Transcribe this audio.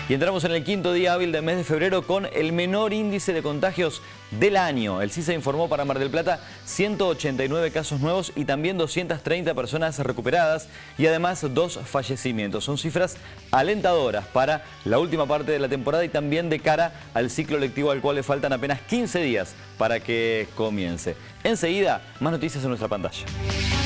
Y entramos en el quinto día hábil del mes de febrero con el menor índice de contagios del año. El CISA informó para Mar del Plata 189 casos nuevos y también 230 personas recuperadas y además 2 fallecimientos. Son cifras alentadoras para la última parte de la temporada y también de cara al ciclo lectivo al cual le faltan apenas 15 días para que comience. Enseguida, más noticias en nuestra pantalla.